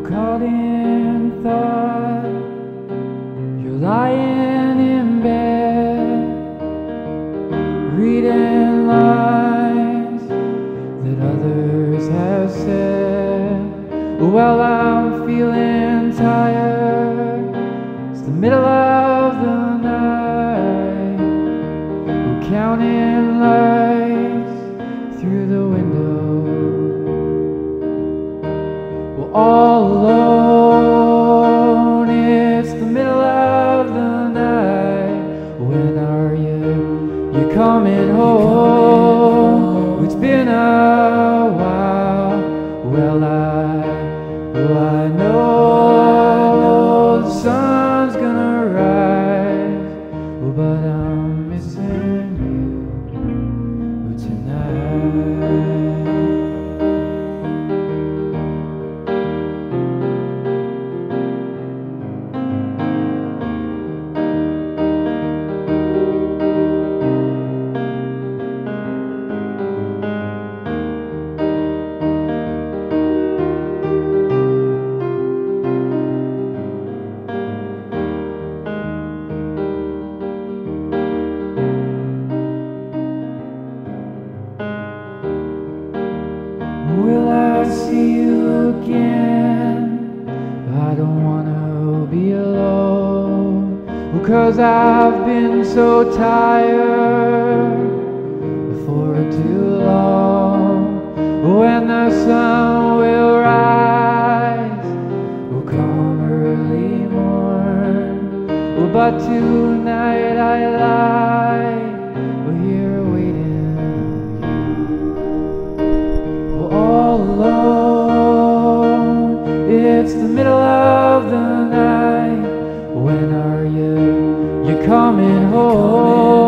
Caught in thought, you're lying in bed, reading lines that others have said. Well, I'm feeling tired, it's the middle of the night. We're counting lights through the window. We're all alone, it's the middle of the night. When are you? You're coming home. It's been a while. Well, I know the sun's gonna rise, but I'm missing you tonight. Will I see you again? I don't wanna be alone, because I've been so tired for too long. When the sun will rise, will come early morn. But tonight I lie here waiting. All alone, it's the middle of the night. When are you? You're coming home.